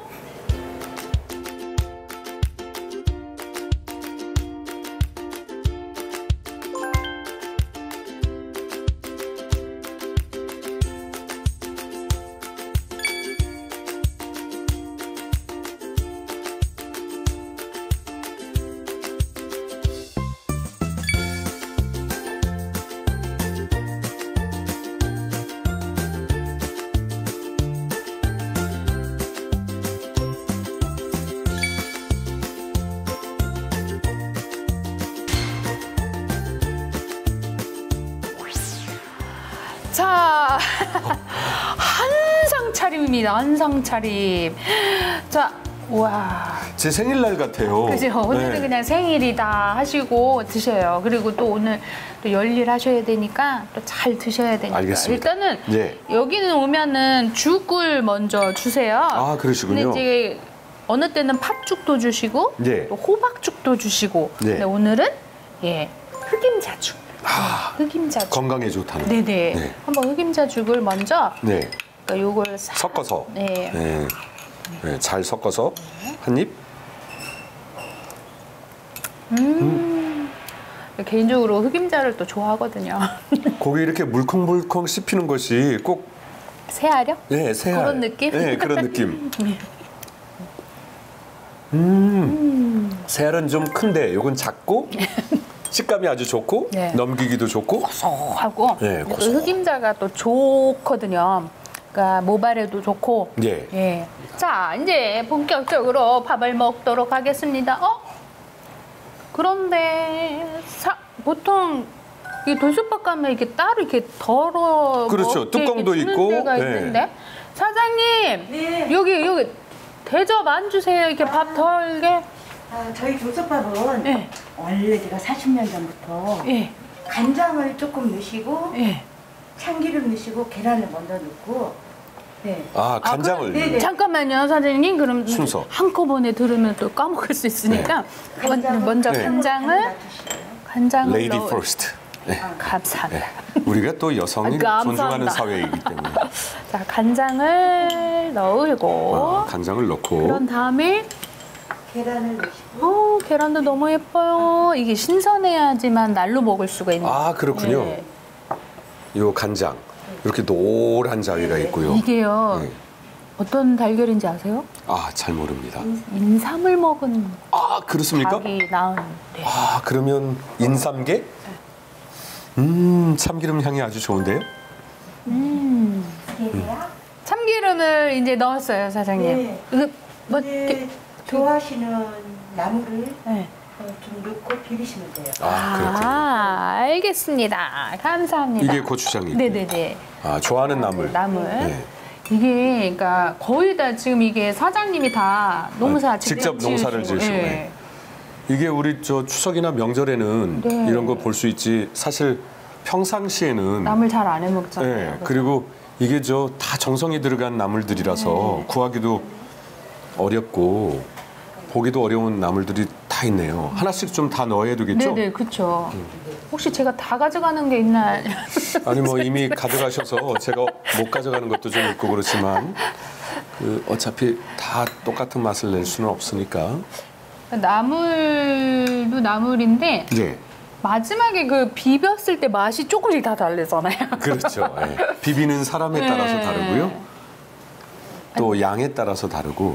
자, 한상 차림입니다. 한상 차림. 자, 와. 제 생일날 같아요. 그죠? 오늘은 네. 그냥 생일이다 하시고 드셔요. 그리고 또 오늘 또 열일 하셔야 되니까 또 잘 드셔야 되니까. 알겠습니다. 일단은 네. 여기는 오면은 죽을 먼저 주세요. 아, 그러시군요. 근데 이제 어느 때는 팥죽도 주시고 네. 또 호박죽도 주시고. 네. 근데 오늘은 예 흑임자죽. 아, 흑임자죽. 건강에 좋다는. 네네. 네. 한번 흑임자죽을 먼저 네. 그러니까 요걸 싹 섞어서. 네. 네. 네, 잘 섞어서 한 입. 음. 음. 개인적으로 흑임자를 또 좋아하거든요. 고기 이렇게 물컹물컹 씹히는 것이 꼭 새알이요? 네, 새알. 그런 느낌? 네, 그런 느낌. 음. 음. 새알은 좀 큰데 요건 작고 식감이 아주 좋고 네. 넘기기도 좋고 고소하고 네, 또 고소. 흑임자가 또 좋거든요. 그러니까 모발에도 좋고. 예. 예. 자, 이제 본격적으로 밥을 먹도록 하겠습니다. 어? 그런데 사, 보통 이 돌솥밥 가면 이렇게 따로 이렇게 덜어 그렇죠. 뚜껑도 이렇게 주는 있고. 데가 네. 있는데 사장님 네. 여기 여기 대접 안 주세요. 이렇게 밥 덜게. 아, 저희 돌솥밥은 네. 원래 제가 사십 년 전부터 예. 간장을 조금 넣으시고 예. 참기름 넣으시고 계란을 먼저 넣고 네. 아, 간장을. 아, 네네. 잠깐만요, 사장님. 그럼 순서. 한꺼번에 들으면 또 까먹을 수 있으니까 먼저, 간장을- 먼저 네. 간장을 놔두시고요. 간장을 레이디 넣어. 퍼스트. 네. 감사합니다. 네. 우리가 또 여성이 아, 존중하는 감사합니다. 사회이기 때문에. 자, 간장을 넣으고 아, 간장을 넣고. 그런 다음에 계란을 넣으시고 어, 계란도 너무 예뻐요. 이게 신선해야지만 날로 먹을 수가 있는. 아, 그렇군요. 네. 요 간장. 이렇게 노란 자위가 있고요. 이게요. 네. 어떤 달걀인지 아세요? 아, 잘 모릅니다. 인삼을 먹은 아, 그렇습니까? 닭이 낳은. 네. 아, 그러면 인삼게? 음, 참기름 향이 아주 좋은데요? 음. 참기름을 이제 넣었어요, 사장님. 네. 이거 뭐 네, 이렇게 좋아하시는 나물을 네. 어, 좀 넣고 비비시면 돼요. 아, 그렇군요. 아, 알겠습니다. 감사합니다. 이게 고추장이고. 네네네. 아, 좋아하는 나물. 나물. 네. 이게 그러니까 거의 다 지금 이게 사장님이 다 농사 아, 직접 농사를 지으시고, 지으시고. 예. 네. 이게 우리 저 추석이나 명절에는 네. 이런 거 볼 수 있지. 사실 평상시에는 나물 잘 안 해먹잖아요. 네, 그리고 이게 저 다 정성이 들어간 나물들이라서 네. 구하기도 어렵고 보기도 어려운 나물들이 다 있네요. 하나씩 좀 다 넣어야 되겠죠? 네네, 그렇죠. 혹시 제가 다 가져가는 게 있나? 아니 뭐 이미 가져가셔서 제가 못 가져가는 것도 좀 있고 그렇지만 그 어차피 다 똑같은 맛을 낼 수는 없으니까. 나물도 나물인데 네, 마지막에 그 비볐을 때 맛이 조금씩 다 다르잖아요. 그렇죠. 예. 비비는 사람에 따라서 네. 다르고요. 또 양에 따라서 다르고.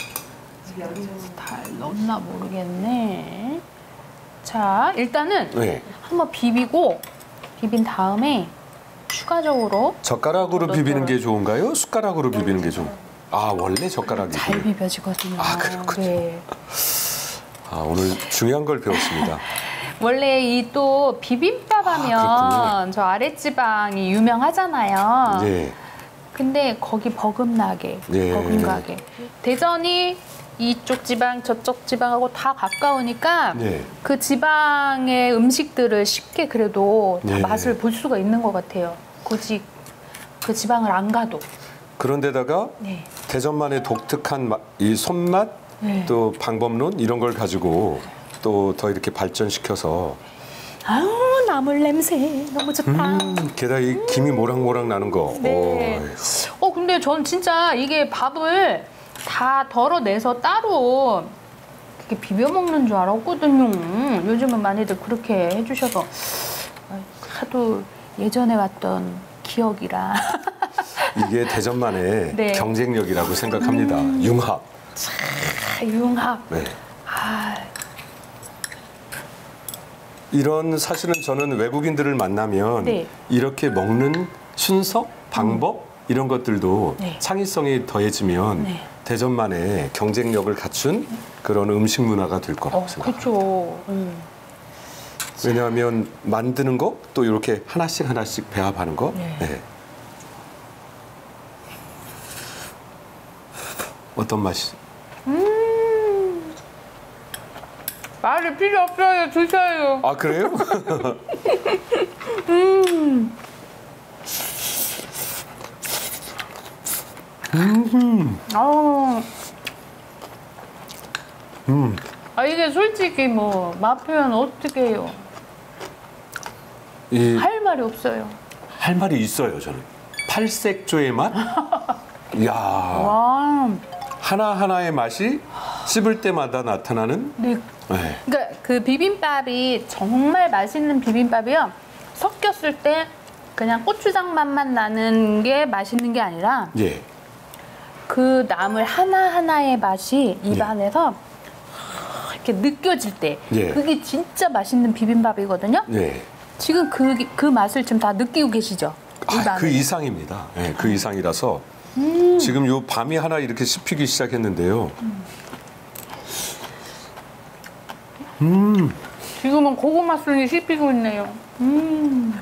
다 넣었나 모르겠네. 자, 일단은 네. 한번 비비고 비빈 다음에 추가적으로 젓가락으로 비비는 게 좋은가요? 숟가락으로 비비는 게 좋은? 아 원래 젓가락이. 잘 비벼지거든요. 아, 그렇군요. 네. 아 오늘 중요한 걸 배웠습니다. 원래 이 또 비빔밥 하면 아, 저 아랫지방이 유명하잖아요. 네. 근데 거기 버금나게, 네. 버금가게. 대전이 이쪽 지방, 저쪽 지방하고 다 가까우니까 네. 그 지방의 음식들을 쉽게 그래도 다 네. 맛을 볼 수가 있는 것 같아요. 굳이 그 지방을 안 가도. 그런데다가 네. 대전만의 독특한 마- 이 손맛 네. 또 방법론 이런 걸 가지고 또 더 이렇게 발전시켜서 아우, 나물 냄새 너무 좋다. 음, 게다가 이 김이 모락모락 나는 거. 네. 오, 어, 근데 전 진짜 이게 밥을 다 덜어내서 따로 이렇게 비벼 먹는 줄 알았거든요. 요즘은 많이들 그렇게 해주셔서 하도 예전에 왔던 기억이라. 이게 대전만의 네. 경쟁력이라고 생각합니다. 융합. 아, 융합. 네. 아, 이런 사실은 저는 외국인들을 만나면 네. 이렇게 먹는 순서, 방법 이런 것들도 네. 창의성이 더해지면 네. 대전만의 경쟁력을 갖춘 그런 음식 문화가 될 거라고 어, 생각합니다. 그렇죠. 음. 왜냐하면 만드는 거 또 이렇게 하나씩 하나씩 배합하는 거. 네. 네. 어떤 맛이? 음. 말이 필요 없어요. 드셔요. 아 그래요? 음. 음. 아, 음. 아 이게 솔직히 뭐 맛 표현 어떻게 해요? 이 할 말이 없어요. 할 말이 있어요 저는. 팔색조의 맛? 이야. 와, 하나 하나의 맛이 씹을 때마다 나타나는. 네. 네. 그러니까 그 비빔밥이 정말 맛있는 비빔밥이요. 섞였을 때 그냥 고추장 맛만 나는 게 맛있는 게 아니라 예. 그 나물 하나 하나의 맛이 입 예. 안에서 이렇게 느껴질 때 예. 그게 진짜 맛있는 비빔밥이거든요. 예. 지금 그, 그 맛을 지금 다 느끼고 계시죠? 입 아, 그 안에. 이상입니다. 예, 그 이상이라서 음. 지금 요 밤이 하나 이렇게 씹히기 시작했는데요. 음. 지금은 고구마 순이 씹히고 있네요. 음.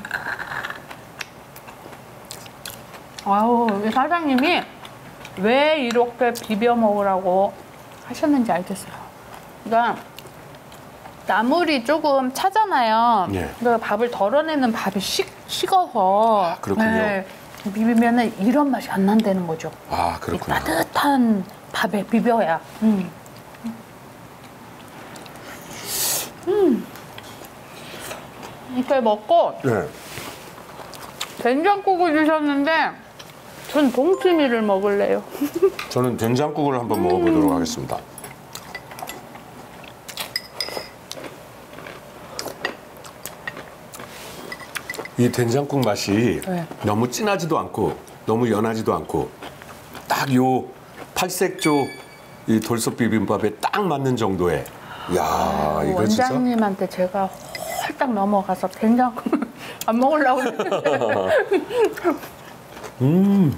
아우, 이 사장님이 왜 이렇게 비벼 먹으라고 하셨는지 알겠어요. 그러니까 나물이 조금 차잖아요. 예. 그러니까 밥을 덜어내는 밥이 식, 식어서 아, 그렇군요. 비비면은 이런 맛이 안 난다는 거죠. 아, 이 그렇구나. 따뜻한 밥에 비벼야. 음. 음. 이렇게 먹고 네. 된장국을 주셨는데 전 동치미를 먹을래요. 저는 된장국을 한번 먹어보도록 하겠습니다. 이 된장국 맛이 네. 너무 진하지도 않고 너무 연하지도 않고 딱 요 팔색조 이 돌솥 비빔밥에 딱 맞는 정도의 야 이거 진짜 원장님한테 제가 홀딱 넘어가서 된장국 안 먹으려고 했는데 음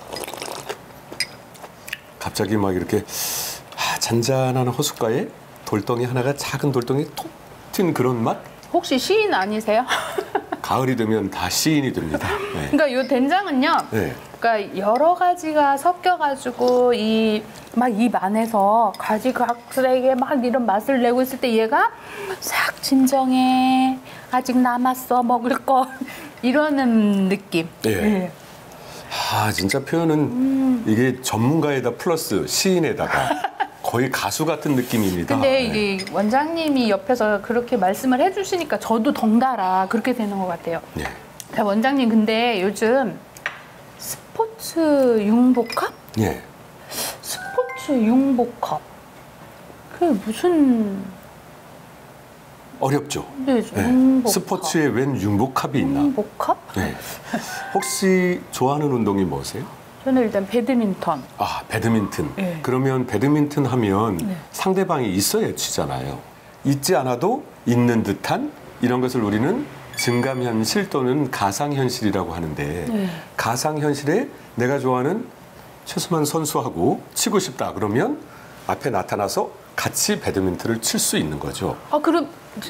갑자기 막 이렇게 아, 잔잔한 호숫가에 돌덩이 하나가 작은 돌덩이 톡 튄 그런 맛? 혹시 시인 아니세요? 가을이 되면 다 시인이 됩니다. 네. 그러니까 이 된장은요. 네. 그러니까 여러 가지가 섞여가지고 이 막 입 안에서 가지각색의 막 이런 맛을 내고 있을 때 얘가 싹 진정해 아직 남았어 먹을 거 이러는 느낌. 예. 네. 아 진짜 표현은 음. 이게 전문가에다 플러스 시인에다가 거의 가수 같은 느낌입니다. 근데 네. 이게 원장님이 옆에서 그렇게 말씀을 해주시니까 저도 덩달아 그렇게 되는 것 같아요. 네. 자, 원장님 근데 요즘 스포츠 융복합? 예. 스포츠 융복합. 그게 무슨 어렵죠. 네, 네. 융복합. 스포츠에 웬 융복합이 있나? 융복합? 네. 혹시 좋아하는 운동이 뭐세요? 저는 일단 배드민턴. 아, 배드민턴. 네. 그러면 배드민턴 하면 네. 상대방이 있어야 치잖아요. 있지 않아도 있는 듯한 이런 것을 우리는 증감현실 또는 가상현실이라고 하는데 네. 가상현실에 내가 좋아하는 최수만 선수하고 치고 싶다 그러면 앞에 나타나서 같이 배드민턴을 칠 수 있는 거죠. 아, 그럼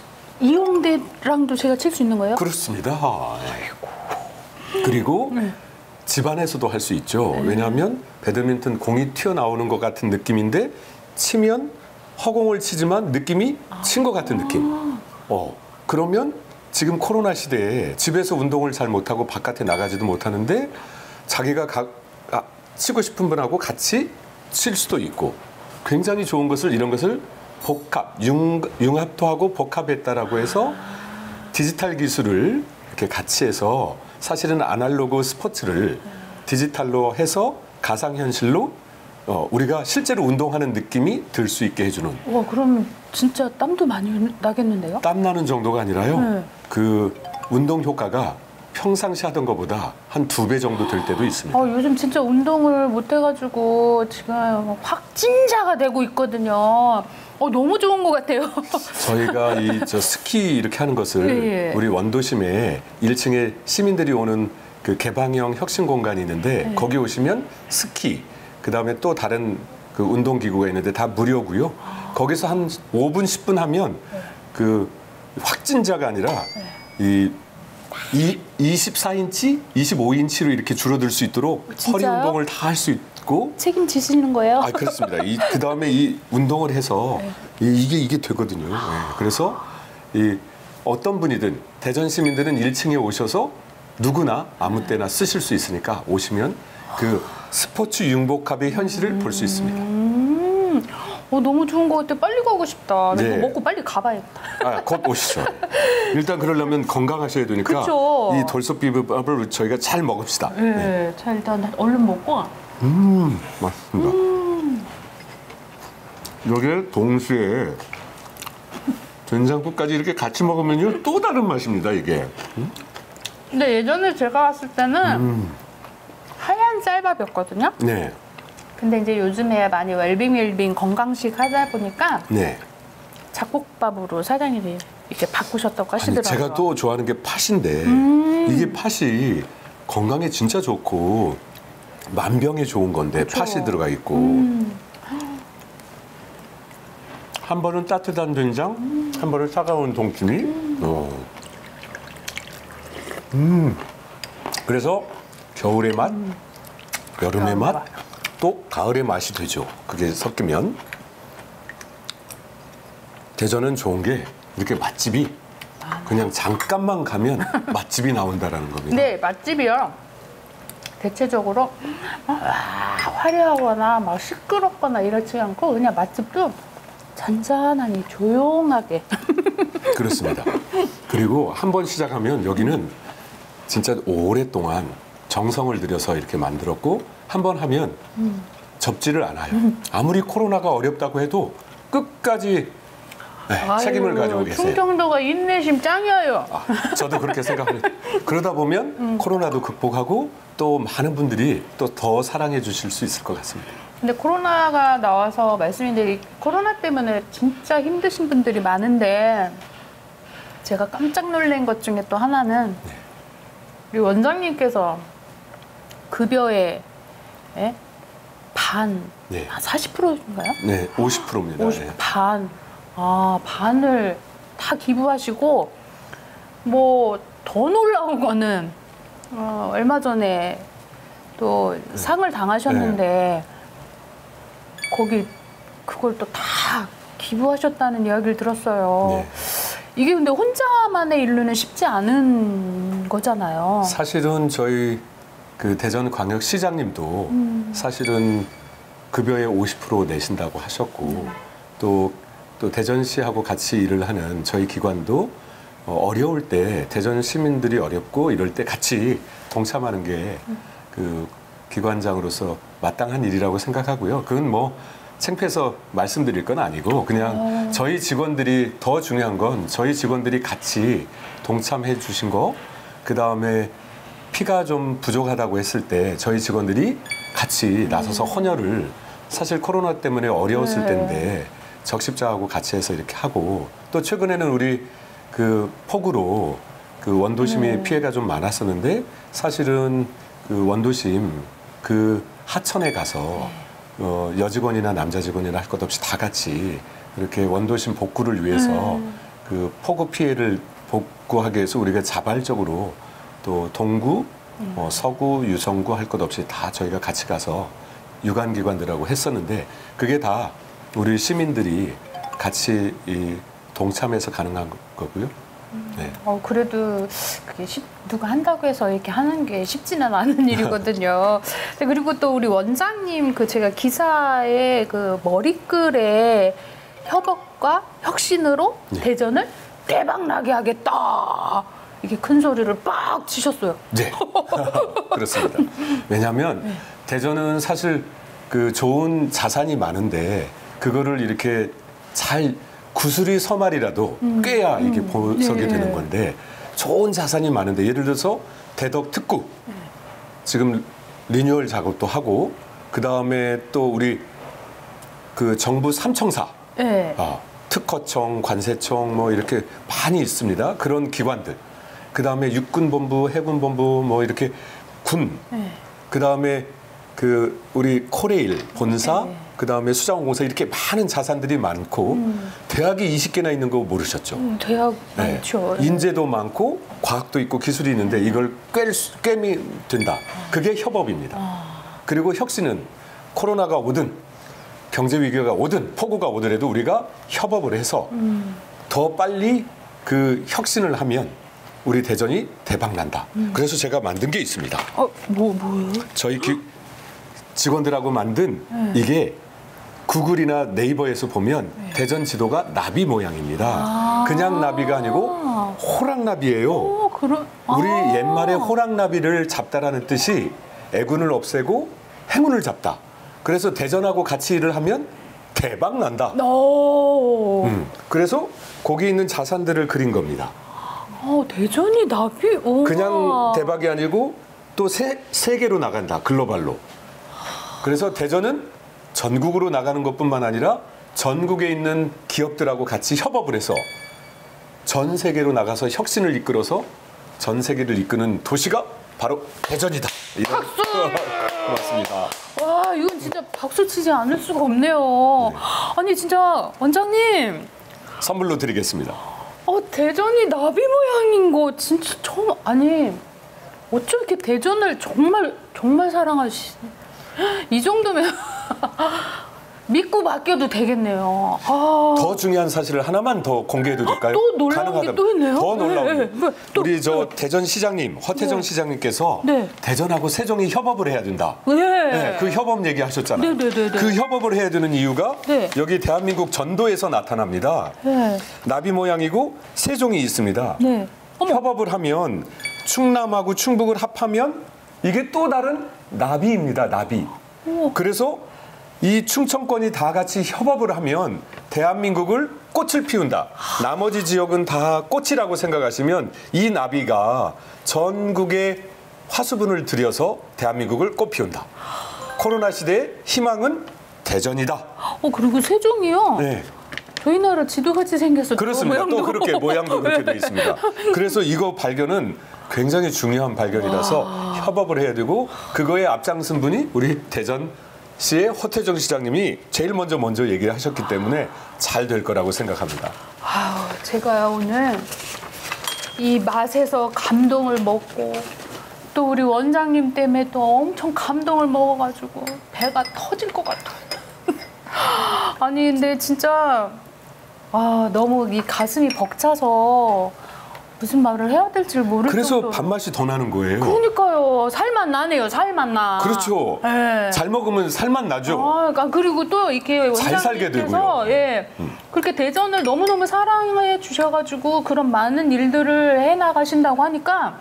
이용대랑도 제가 칠 수 있는 거예요? 그렇습니다. 아이고. 그리고 네. 집안에서도 할 수 있죠. 왜냐하면 배드민턴 공이 튀어나오는 것 같은 느낌인데 치면 허공을 치지만 느낌이 친 것 같은 느낌. 어, 그러면 지금 코로나 시대에 집에서 운동을 잘 못하고 바깥에 나가지도 못하는데 자기가 가, 아, 치고 싶은 분하고 같이 칠 수도 있고 굉장히 좋은 것을 이런 것을 복합, 융, 융합도 하고 복합했다라고 해서 디지털 기술을 이렇게 같이 해서 사실은 아날로그 스포츠를 디지털로 해서 가상현실로 어, 우리가 실제로 운동하는 느낌이 들 수 있게 해주는. 와, 그럼 진짜 땀도 많이 나겠는데요? 땀 나는 정도가 아니라요. 네. 그 운동 효과가 평상시 하던 것보다 한 두 배 정도 될 때도 있습니다. 어, 요즘 진짜 운동을 못 해가지고 지금 확진자가 되고 있거든요. 어, 너무 좋은 것 같아요. 저희가 이 저 스키 이렇게 하는 것을 네. 우리 원도심에 일 층에 시민들이 오는 그 개방형 혁신 공간이 있는데 네. 거기 오시면 스키 그 다음에 또 다른 그 운동 기구가 있는데 다 무료고요. 거기서 한 오 분, 십 분 하면 그 확진자가 아니라 이 이, 이십사 인치, 이십오 인치로 이렇게 줄어들 수 있도록 허리 진짜요? 운동을 다 할 수 있고. 책임지시는 거예요? 아 그렇습니다. 이, 그 다음에 이 운동을 해서 이, 이게 이게 되거든요. 네. 그래서 이 어떤 분이든 대전 시민들은 일 층에 오셔서 누구나 아무 때나 쓰실 수 있으니까 오시면 그 스포츠 융복합의 현실을 볼 수 있습니다. 음, 어, 너무 좋은 것 같아. 빨리 가고 싶다. 네. 먹고 빨리 가봐야겠다. 아, 곧 오시죠. 일단 그러려면 건강하셔야 되니까 그쵸. 이 돌솥 비빔밥을 저희가 잘 먹읍시다. 네. 네. 자, 일단 얼른 먹고. 음, 맛있습니다. 음. 여기에 동시에 된장국까지 이렇게 같이 먹으면요 또 다른 맛입니다 이게. 음? 근데 예전에 제가 왔을 때는 음. 하얀 쌀밥이었거든요. 네, 근데 이제 요즘에 많이 웰빙 웰빙 건강식 하다 보니까 네. 잡곡밥으로 사장님이 이렇게 바꾸셨다고 아니, 하시더라고요. 제가 또 좋아하는 게 팥인데 음. 이게 팥이 건강에 진짜 좋고 만병에 좋은 건데 그쵸. 팥이 들어가 있고 음. 한 번은 따뜻한 된장, 음. 한 번은 차가운 동치미. 음. 어. 음. 그래서 겨울의 맛, 음. 여름의 겨울 맛, 맛. 또 가을의 맛이 되죠. 그게 섞이면. 대전은 좋은 게 이렇게 맛집이 그냥 잠깐만 가면 맛집이 나온다라는 겁니다. 네, 맛집이요. 대체적으로 와, 화려하거나 막 시끄럽거나 이렇지 않고 그냥 맛집도 잔잔하니 조용하게. 그렇습니다. 그리고 한 번 시작하면 여기는 진짜 오랫동안 정성을 들여서 이렇게 만들었고 한 번 하면 음. 접지를 않아요. 아무리 코로나가 어렵다고 해도 끝까지 네, 책임을 가지고 계세요. 충청도가 인내심 짱이에요. 아, 저도 그렇게 생각합니다. 그러다 보면 음. 코로나도 극복하고 또 많은 분들이 또 더 사랑해 주실 수 있을 것 같습니다. 근데 코로나가 나와서 말씀인데 코로나 때문에 진짜 힘드신 분들이 많은데 제가 깜짝 놀란 것 중에 또 하나는 네. 우리 원장님께서 급여의 예? 반, 네. 한 사십 퍼센트인가요? 네, 오십 퍼센트입니다. 오십, 네. 반, 아 반을 다 기부하시고 뭐 더 놀라운 거는 어, 얼마 전에 또 상을 당하셨는데 거기 그걸 또 다 기부하셨다는 이야기를 들었어요. 네. 이게 근데 혼자만의 일로는 쉽지 않은 거잖아요. 사실은 저희 그 대전광역시장님도 음. 사실은 급여의 오십 퍼센트 내신다고 하셨고 또, 또 대전시하고 같이 일을 하는 저희 기관도 어, 어려울 때 대전 시민들이 어렵고 이럴 때 같이 동참하는 게 그 기관장으로서 마땅한 일이라고 생각하고요. 그건 뭐 창피해서 말씀드릴 건 아니고 그냥 저희 직원들이 더 중요한 건 저희 직원들이 같이 동참해 주신 거 그다음에 피가 좀 부족하다고 했을 때 저희 직원들이 같이 나서서 헌혈을 사실 코로나 때문에 어려웠을 네. 텐데 적십자하고 같이 해서 이렇게 하고 또 최근에는 우리 그 폭우로 그 원도심이 네. 피해가 좀 많았었는데 사실은 그 원도심 그 하천에 가서 어, 여직원이나 남자 직원이나 할 것 없이 다 같이 이렇게 원도심 복구를 위해서 음. 그 폭우 피해를 복구하기 위해서 우리가 자발적으로 또 동구, 음. 어, 서구, 유성구 할 것 없이 다 저희가 같이 가서 유관기관들하고 했었는데 그게 다 우리 시민들이 같이 이 동참해서 가능한 거고요. 네. 어, 그래도 그게 쉽, 누가 한다고 해서 이렇게 하는 게 쉽지는 않은 일이거든요. 그리고 또 우리 원장님 그 제가 기사에 그 머리글에 협업과 혁신으로 네. 대전을 대박나게 하겠다. 이게 큰 소리를 빡 치셨어요. 네. 그렇습니다. 왜냐하면 대전은 사실 그 좋은 자산이 많은데 그거를 이렇게 잘 구슬이 서말이라도 꿰야 이게 보석이 네. 되는 건데 좋은 자산이 많은데 예를 들어서 대덕 특구 지금 리뉴얼 작업도 하고 그 다음에 또 우리 그 정부 삼청사 네. 아, 특허청, 관세청 뭐 이렇게 많이 있습니다. 그런 기관들. 그 다음에 육군본부, 해군본부 뭐 이렇게 군. 네. 그 다음에 그 우리 코레일 본사. 네. 그 다음에 수자원공사 이렇게 많은 자산들이 많고 음. 대학이 이십 개나 있는 거 모르셨죠? 음, 대학 네. 많죠. 인재도 많고 과학도 있고 기술이 있는데 이걸 꿰, 꿰미 된다. 그게 협업입니다. 그리고 혁신은 코로나가 오든 경제 위기가 오든 폭우가 오더라도 우리가 협업을 해서 음. 더 빨리 그 혁신을 하면 우리 대전이 대박 난다. 그래서 제가 만든 게 있습니다. 어, 뭐 뭐요? 저희 기, 직원들하고 만든 네. 이게 구글이나 네이버에서 보면 대전 지도가 나비 모양입니다. 아. 그냥 나비가 아니고 호랑나비예요. 어, 그런. 우리 아. 옛말에 호랑나비를 잡다라는 뜻이 애군을 없애고 행운을 잡다. 그래서 대전하고 같이 일을 하면 대박 난다. 오. 음, 그래서 거기 있는 자산들을 그린 겁니다. 어, 대전이 나비. 오. 그냥 대박이 아니고 또 세, 세계로 나간다. 글로벌로. 그래서 대전은 전국으로 나가는 것뿐만 아니라 전국에 있는 기업들하고 같이 협업을 해서 전 세계로 나가서 혁신을 이끌어서 전 세계를 이끄는 도시가 바로 대전이다. 이런 박수! 고맙습니다. 와, 이건 진짜 박수 치지 않을 수가 없네요. 네. 아니, 진짜 원장님. 선물로 드리겠습니다. 어, 대전이 나비 모양인 거 진짜 처음. 아니, 어쩜 이렇게 대전을 정말 정말 사랑하시. 이 정도면 믿고 맡겨도 되겠네요. 아. 더 중요한 사실을 하나만 더 공개해도 될까요? 또 놀라운 게 또 있네요? 더 놀라운 네, 게. 네, 네. 또, 우리 저 네. 대전시장님, 허태정 네. 시장님께서 네. 대전하고 세종이 협업을 해야 된다. 네. 네, 그 협업 얘기하셨잖아요. 네, 네, 네, 네. 그 협업을 해야 되는 이유가 네. 여기 대한민국 전도에서 나타납니다. 네. 나비 모양이고 세종이 있습니다. 네. 어머. 협업을 하면 충남하고 충북을 합하면 이게 또 다른 나비입니다. 나비. 그래서 이 충청권이 다 같이 협업을 하면 대한민국을 꽃을 피운다. 나머지 지역은 다 꽃이라고 생각하시면 이 나비가 전국에 화수분을 들여서 대한민국을 꽃 피운다. 코로나 시대의 희망은 대전이다. 어, 그리고 세종이요. 네. 저희 나라 지도같이 생겼어요. 그렇습니다. 모양도. 또 그렇게 모양도 그렇게 되어 있습니다. 그래서 이거 발견은 굉장히 중요한 발견이라서 와. 협업을 해야 되고 그거에 앞장선 분이 우리 대전시의 허태정 시장님이 제일 먼저 먼저 얘기를 하셨기 때문에 잘 될 거라고 생각합니다. 아우, 제가요 오늘 이 맛에서 감동을 먹고 또 우리 원장님 때문에 또 엄청 감동을 먹어가지고 배가 터질 것 같아요. 아니 근데 진짜 아 너무 이 가슴이 벅차서 무슨 말을 해야 될지 모르겠어요. 그래서 밥맛이 더 나는 거예요. 그러니까요. 살맛 나네요. 살맛 나. 그렇죠. 네. 잘 먹으면 살맛 나죠. 아, 그러니까 그리고 또 이렇게 잘 살게 되고요. 원장님께서 예, 음. 그렇게 대전을 너무너무 사랑해 주셔가지고 그런 많은 일들을 해 나가신다고 하니까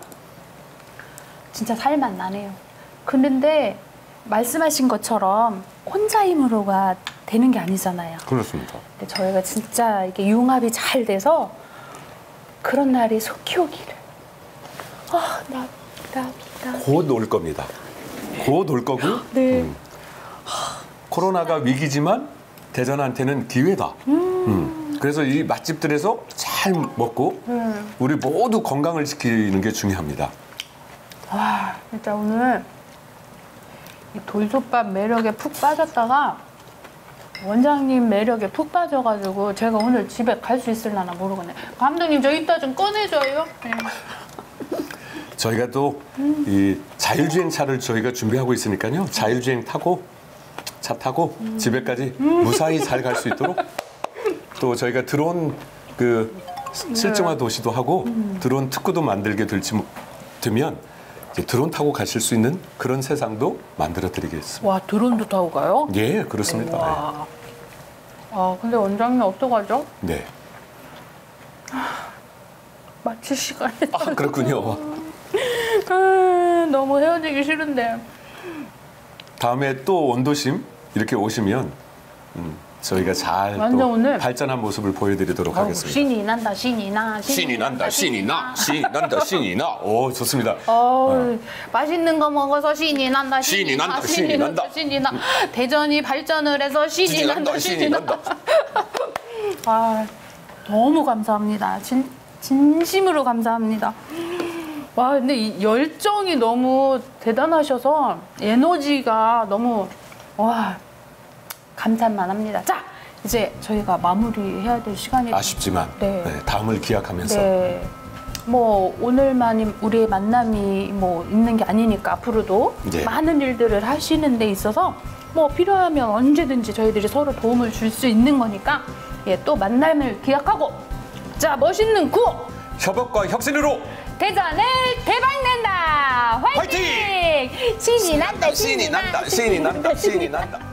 진짜 살맛 나네요. 그런데 말씀하신 것처럼 혼자 힘으로가 되는 게 아니잖아요. 그렇습니다. 근데 저희가 진짜 이게 융합이 잘 돼서 그런 날이 속히 오기를. 아, 나, 나, 나. 곧 올 겁니다. 곧 올 거고요. 네. 음. 코로나가 위기지만 대전한테는 기회다. 음. 그래서 이 맛집들에서 잘 먹고 음. 우리 모두 건강을 지키는 게 중요합니다. 와, 진짜 오늘 이 돌솥밥 매력에 푹 빠졌다가 원장님 매력에 푹 빠져가지고 제가 오늘 집에 갈 수 있을라나 모르겠네. 감독님 저 이따 좀 꺼내줘요. 네. 저희가 또 이 자율주행 차를 저희가 준비하고 있으니까요. 자율주행 타고 차 타고 음. 집에까지 무사히 잘 갈 수 있도록 또 저희가 드론 그 실증화 도시도 하고 음. 드론 특구도 만들게 될지 되면 이제 드론 타고 가실 수 있는 그런 세상도 만들어 드리겠습니다. 와, 드론도 타고 가요? 예, 그렇습니다. 와. 아, 근데 원장님 어떡하죠? 네. 마칠 시간이. 아, 그렇군요. 아, 너무 헤어지기 싫은데. 다음에 또 원도심 이렇게 오시면 음, 저희가 잘 완전 또 오늘 발전한 모습을 보여드리도록 아우, 하겠습니다. 신이 난다, 신이 나. 신이 난다, 신이 나, 신이 난다, 신이 나. 오, 좋습니다. 어, 맛있는 거 먹어서 신이 난다, 신이 난다, 나, 신이 난다. 신이 나. 대전이 발전을 해서 신이, 신이 난다, 난다, 신이 신이 난다. 난다. 아, 너무 감사합니다. 진, 진심으로 감사합니다. 와, 근데 이 열정이 너무 대단하셔서 에너지가 너무, 와, 감탄만 합니다. 자, 이제 저희가 마무리해야 될 시간이 아쉽지만 네. 네, 다음을 기약하면서 네. 뭐 오늘만이 우리의 만남이 뭐 있는 게 아니니까 앞으로도 네. 많은 일들을 하시는 데 있어서 뭐 필요하면 언제든지 저희들이 서로 도움을 줄 수 있는 거니까 예, 또 만남을 기약하고 자, 멋있는 구호 협업과 혁신으로 대전을 대박낸다. 화이팅! 화이팅! 신이 난다, 신이 신이 난다, 신이 난다, 신이 난다.